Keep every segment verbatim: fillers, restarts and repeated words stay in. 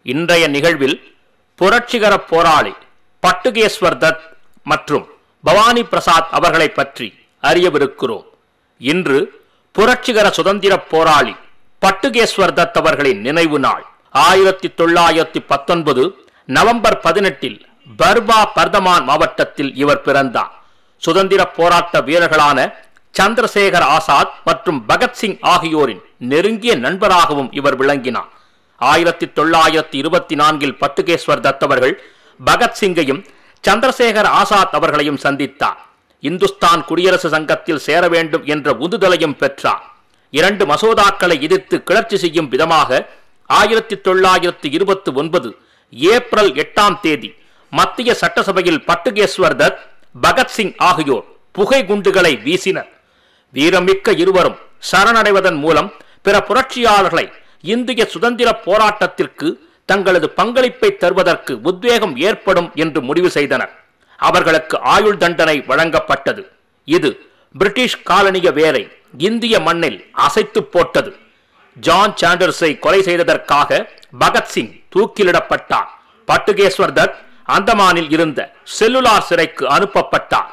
இன்றைய நிகழ்வில் புரட்சிகர போராளி பட்டுகேஸ்வர் தத் மற்றும் பவானி பிரசாத் அவர்களை பற்றி அறியவிருக்கிறோம். இன்று புரட்சிகர சுதந்திர போராளி பட்டுகேஸ்வர் தத் அவர்களின் நினைவு நாள். ஆயிரத்தி தொள்ளாயிரத்தி பத்தொன்பது நவம்பர் பதினெட்டில் பர்பா பர்தமான் மாவட்டத்தில் இவர் பிறந்தார். சுதந்திர போராட்ட வீரர்களான சந்திரசேகர் ஆசாத் மற்றும் பகத்சிங் ஆகியோரின் நெருங்கிய நண்பராகவும் இவர் விளங்கினார். ஆயிரத்தி தொள்ளாயிரத்தி இருபத்தி நான்கில் பட்டுகேஸ்வர் தத் அவர்கள் பகத்சிங்கையும் சந்திரசேகர் ஆசாத் அவர்களையும் சந்தித்தார். இந்துஸ்தான் குடியரசு சங்கத்தில் சேர வேண்டும் என்ற உந்துதலையும் பெற்றார். இரண்டு மசோதாக்களை எதிர்த்து கிளர்ச்சி செய்யும் விதமாக ஆயிரத்தி தொள்ளாயிரத்தி இருபத்தி ஒன்பது ஏப்ரல் எட்டாம் தேதி மத்திய சட்டசபையில் பட்டுகேஸ்வர் தத் பகத்சிங் ஆகியோர் புகை குண்டுகளை வீசினர். வீரமிக்க இருவரும் சரணடைவதன் மூலம் பிற புரட்சியாளர்களை இந்திய சுதந்திர போராட்டத்திற்கு தங்களது பங்களிப்பை தருவதற்கு உத்வேகம் ஏற்படும் என்று முடிவு செய்தனர். அவர்களுக்கு ஆயுள் தண்டனை வழங்கப்பட்டது. இது பிரிட்டிஷ் காலனிய வேரை இந்திய மண்ணில் அசைத்து போட்டது. ஜான் சாண்டர்ஸை கொலை செய்ததற்காக பகத்சிங் தூக்கிலிடப்பட்டார். பட்டுகேஸ்வர் தத் அந்தமானில் இருந்த செல்லுலார் சிறைக்கு அனுப்பப்பட்டார்.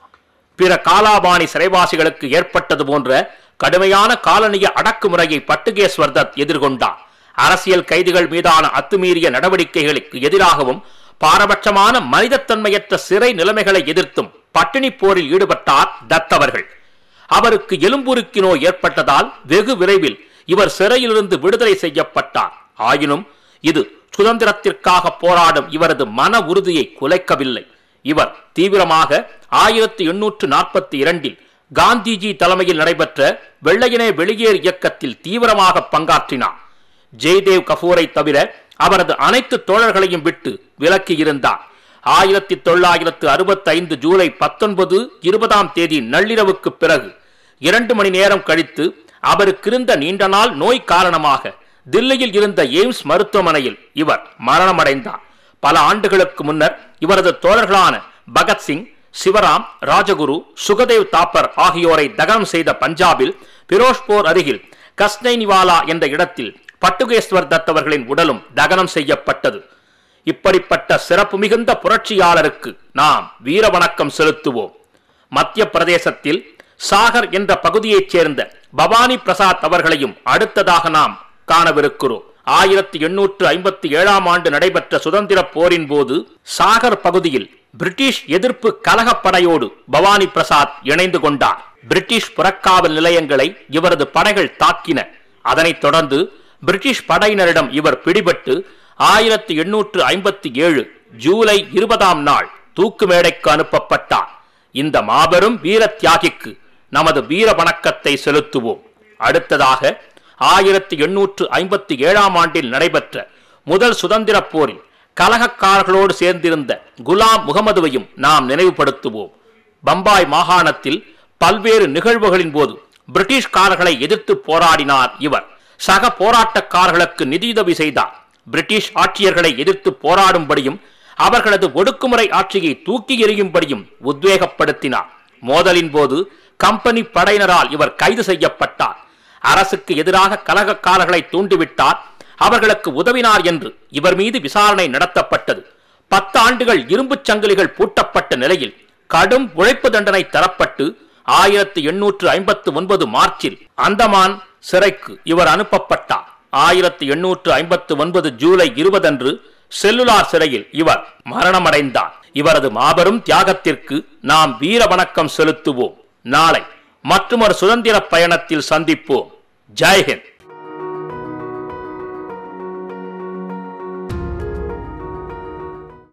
பிற காலாபாணி சிறைவாசிகளுக்கு ஏற்பட்டது போன்ற கடுமையான காலனிய அடக்குமுறையை பட்டுகேஸ்வர் தத் எதிர்கொண்டார். அரசியல் கைதிகள் மீதான அத்துமீறிய நடவடிக்கைகளுக்கு எதிராகவும் பாரபட்சமான மனிதத்தன்மையற்ற சிறை நிலைமைகளை எதிர்த்தும் பட்டினி போரில் ஈடுபட்டார் தத் அவர்கள். அவருக்கு எலும்புருக்கி நோய் ஏற்பட்டதால் வெகு விரைவில் இவர் சிறையிலிருந்து விடுதலை செய்யப்பட்டார். ஆயினும் இது சுதந்திரத்திற்காக போராடும் இவரது மன உறுதியை குலைக்கவில்லை. இவர் தீவிரமாக ஆயிரத்தி எண்ணூற்று நாற்பத்தி இரண்டில் காந்திஜி தலைமையில் நடைபெற்ற வெள்ளையனே வெளியேறு இயக்கத்தில் தீவிரமாக பங்காற்றினார். ஜெய்தேவ் கபூரை தவிர அவரது அனைத்து தோழர்களையும் விட்டு விலக்கி இருந்தார். ஆயிரத்தி தொள்ளாயிரத்து அறுபத்தி ஐந்து ஜூலை பத்தொன்பது இருபதாம் தேதி நள்ளிரவுக்கு பிறகு இரண்டு மணி நேரம் கழித்து அவருக்கு இருந்த நீண்ட நாள் நோய் காரணமாக தில்லியில் இருந்த எய்ம்ஸ் மருத்துவமனையில் இவர் மரணமடைந்தார். பல ஆண்டுகளுக்கு முன்னர் இவரது தோழர்களான பகத்சிங், சிவராம், ராஜகுரு, சுகதேவ் தாப்பர் ஆகியோரை தகனம் செய்த பஞ்சாபில் பிரோஸ்போர் அருகில் கஸ்னைனிவாலா என்ற இடத்தில் பட்டுகேஸ்வர் தத் அவர்களின் உடலும் தகனம் செய்யப்பட்டது. இப்படிப்பட்ட சிறப்பு மிகுந்த புரட்சியாளருக்கு நாம் வீர வணக்கம் செலுத்துவோம். மத்திய பிரதேசத்தில் சாகர் என்ற பகுதியைச் சேர்ந்த பவானி பிரசாத் அவர்களையும் அடுத்ததாக நாம் காணவிருக்கிறோம். ஆயிரத்தி எண்ணூற்று ஐம்பத்தி ஏழாம் ஆண்டு நடைபெற்ற சுதந்திர போரின் போது சாகர் பகுதியில் பிரிட்டிஷ் எதிர்ப்பு கலகப்படையோடு பவானி பிரசாத் இணைந்து கொண்டார். பிரிட்டிஷ் புறக்காவல் நிலையங்களை இவரது படைகள் தாக்கின. அதனைத் தொடர்ந்து பிரிட்டிஷ் படையினரிடம் இவர் பிடிபட்டு ஆயிரத்தி எண்ணூற்று ஐம்பத்தி ஏழு ஜூலை இருபதாம் நாள் தூக்கு மேடைக்கு அனுப்பப்பட்டார். இந்த மாபெரும் வீர தியாகிக்கு நமது வீர வணக்கத்தை செலுத்துவோம். அடுத்ததாக ஆயிரத்தி எண்ணூற்று ஐம்பத்தி ஏழாம் ஆண்டில் நடைபெற்ற முதல் சுதந்திர போரில் கலகக்காரர்களோடு சேர்ந்திருந்த குலாம் முகமதுவையும் நாம் நினைவுபடுத்துவோம். பம்பாய் மாகாணத்தில் பல்வேறு நிகழ்வுகளின் போது பிரிட்டிஷ்காரர்களை எதிர்த்து போராடினார் இவர். சக போராட்டக்காரர்களுக்கு நிதியுதவி செய்தார். பிரிட்டிஷ் ஆட்சியர்களை எதிர்த்து போராடும்படியும் அவர்களது ஒடுக்குமுறை ஆட்சியை தூக்கி எறியும்படியும் உத்வேகப்படுத்தினார். மோதலின் போது கம்பெனி படையினரால் இவர் கைது செய்யப்பட்டார். அரசுக்கு எதிராக கலகக்காரர்களை தூண்டிவிட்டார், அவர்களுக்கு உதவினார் என்று இவர் மீது விசாரணை நடத்தப்பட்டது. பத்து ஆண்டுகள் இரும்பு சங்கிலிகள் பூட்டப்பட்ட நிலையில் கடும் உழைப்பு தண்டனை தரப்பட்டு ஆயிரத்தி எண்ணூற்று ஐம்பத்தி ஒன்பது மார்ச்சில் அந்தமான் சிறைக்கு இவர் அனுப்பப்பட்டார். ஆயிரத்தி எண்ணூற்று ஐம்பத்தி ஒன்பது ஜூலை இருபது அன்று செல்லுலார் சிறையில் இவர் மரணமடைந்தார். இவரது மாபெரும் தியாகத்திற்கு நாம் வீர வணக்கம் செலுத்துவோம். நாளை மற்றொரு சுதந்திர பயணத்தில் சந்திப்போம். ஜெய் ஹிந்த்.